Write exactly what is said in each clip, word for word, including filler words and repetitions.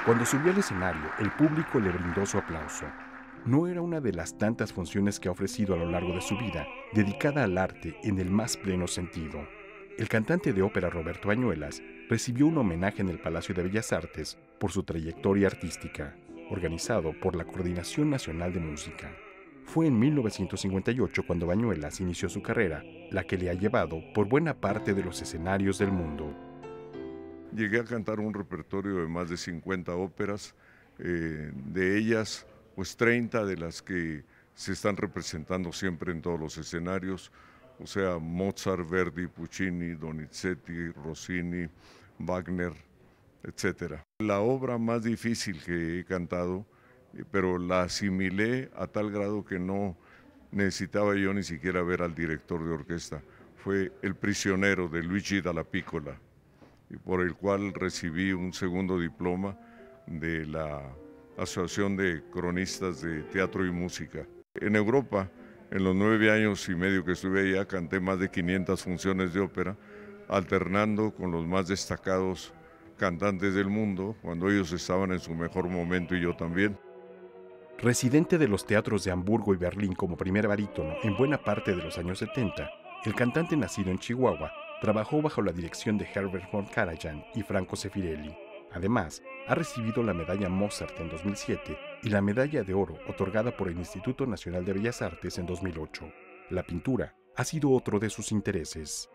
Cuando subió al escenario, el público le brindó su aplauso. No era una de las tantas funciones que ha ofrecido a lo largo de su vida, dedicada al arte en el más pleno sentido. El cantante de ópera Roberto Bañuelas recibió un homenaje en el Palacio de Bellas Artes por su trayectoria artística, organizado por la Coordinación Nacional de Música. Fue en mil novecientos cincuenta y ocho cuando Bañuelas inició su carrera, la que le ha llevado por buena parte de los escenarios del mundo. Llegué a cantar un repertorio de más de cincuenta óperas, eh, de ellas pues treinta de las que se están representando siempre en todos los escenarios, o sea, Mozart, Verdi, Puccini, Donizetti, Rossini, Wagner, etcétera. La obra más difícil que he cantado, eh, pero la asimilé a tal grado que no necesitaba yo ni siquiera ver al director de orquesta, fue El prisionero de Luigi Dalla Piccola, y por el cual recibí un segundo diploma de la Asociación de Cronistas de Teatro y Música. En Europa, en los nueve años y medio que estuve allá, canté más de quinientas funciones de ópera, alternando con los más destacados cantantes del mundo, cuando ellos estaban en su mejor momento y yo también. Residente de los teatros de Hamburgo y Berlín como primer barítono en buena parte de los años setenta, el cantante nacido en Chihuahua trabajó bajo la dirección de Herbert von Karajan y Franco Sefirelli. Además, ha recibido la medalla Mozart en dos mil siete y la medalla de oro otorgada por el Instituto Nacional de Bellas Artes en dos mil ocho. La pintura ha sido otro de sus intereses.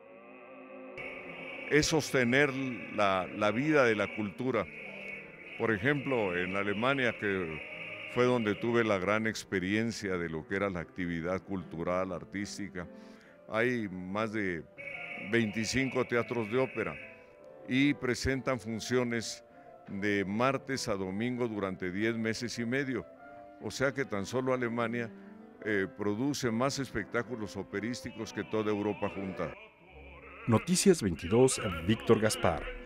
Es sostener la, la vida de la cultura. Por ejemplo, en Alemania, que fue donde tuve la gran experiencia de lo que era la actividad cultural, artística, hay más de veinticinco teatros de ópera y presentan funciones de martes a domingo durante diez meses y medio. O sea que tan solo Alemania eh, produce más espectáculos operísticos que toda Europa junta. Noticias veintidós, Víctor Gaspar.